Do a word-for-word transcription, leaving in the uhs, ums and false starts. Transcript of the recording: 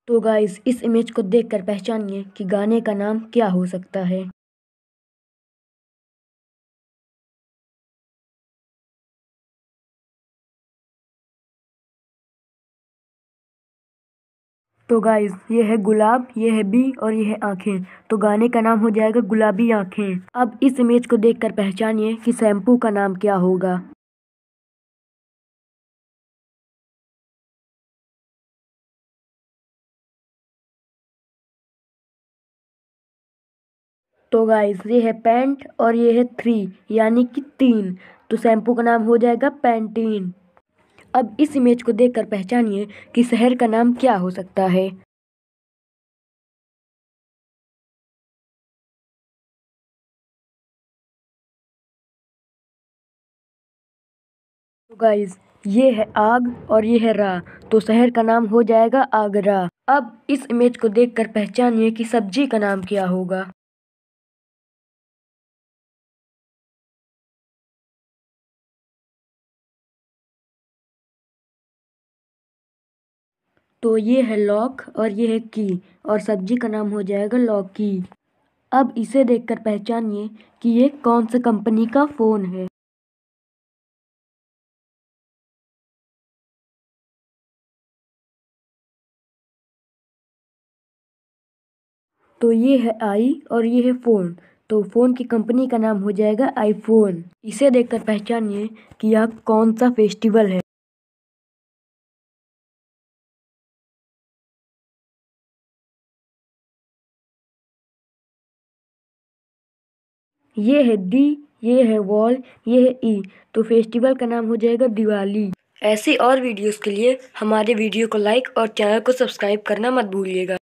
तो गाइस इस इमेज को देखकर पहचानिए कि गाने का नाम क्या हो सकता है। तो गाइस ये है गुलाब, ये है बी और ये है आंखें। तो गाने का नाम हो जाएगा गुलाबी आंखें। अब इस इमेज को देखकर पहचानिए कि शैम्पू का नाम क्या होगा। तो गाइस ये है पैंट और ये है थ्री यानी कि तीन। तो शैम्पू का नाम हो जाएगा पैंटीन। अब इस इमेज को देखकर पहचानिए कि शहर का नाम क्या हो सकता है। तो गाइस ये है आग और ये है रा। तो शहर का नाम हो जाएगा आगरा। अब इस इमेज को देखकर पहचानिए कि सब्जी का नाम क्या होगा। तो ये है लॉक और ये है की और सब्जी का नाम हो जाएगा लौकी। अब इसे देखकर पहचानिए कि ये कौन सी कंपनी का फोन है। तो ये है आई और ये है फोन। तो फोन की कंपनी का नाम हो जाएगा आईफोन। इसे देखकर पहचानिए कि यह कौन सा फेस्टिवल है। ये है डी, ये है वॉल, ये है ई। तो फेस्टिवल का नाम हो जाएगा दिवाली। ऐसी और वीडियोस के लिए हमारे वीडियो को लाइक और चैनल को सब्सक्राइब करना मत भूलिएगा।